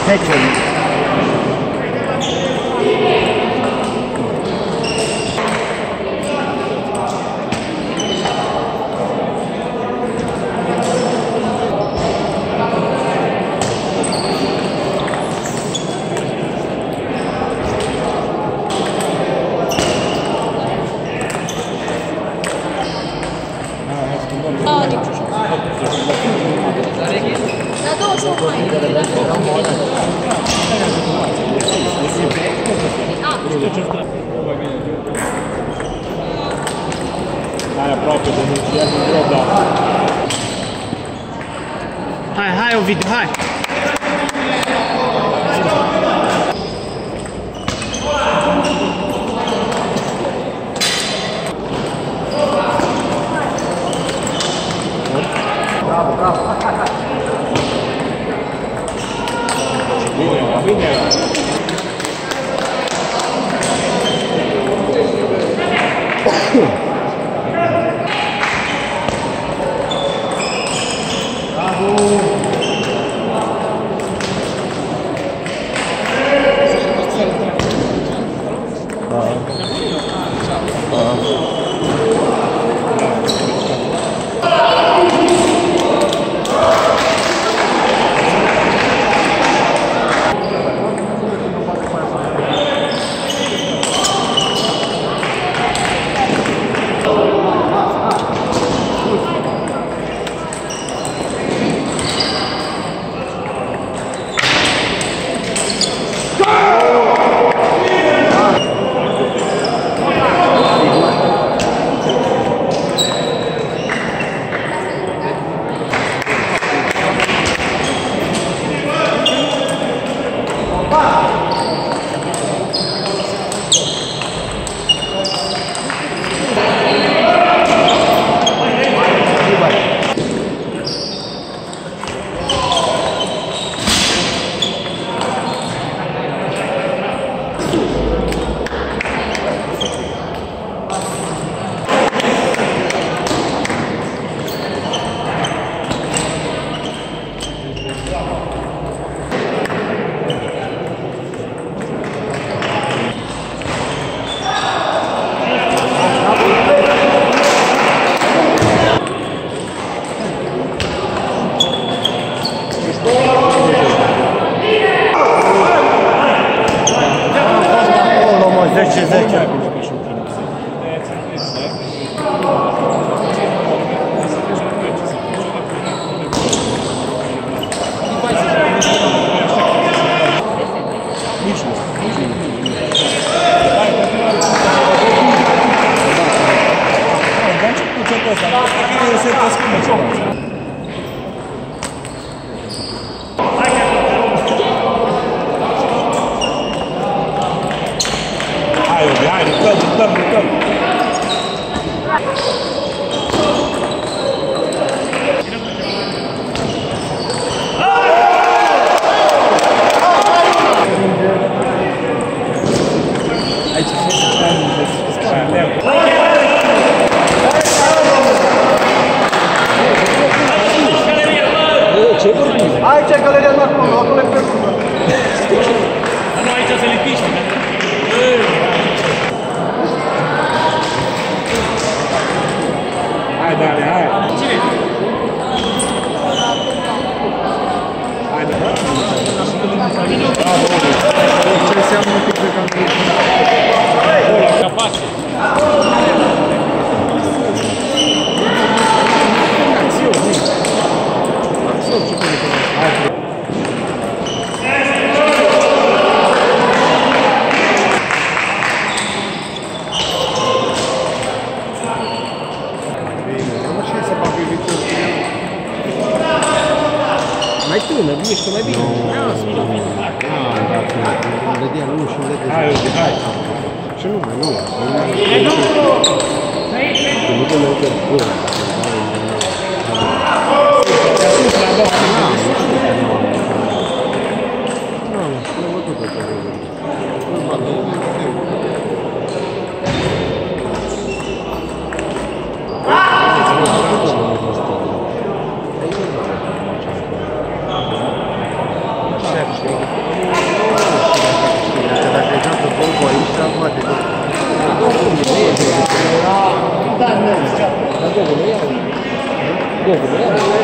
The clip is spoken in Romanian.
Hai, Ovidiu, hai! Bravo, bravo! Bine! Aici e galeria de acolo, acolo e pe urmă. Nu, aici se lipiște. Hai, Dani, hai! Cine? Hai, Dani! Bravo, ce înseamnă un pic de campionat? Capace! Mai tână, mișcă mai bine. Îmi dădea, nu și îmi dădea. Hai, uite, hai. Ce nu, nu. Nu dă mai uite bun. Certo. Google,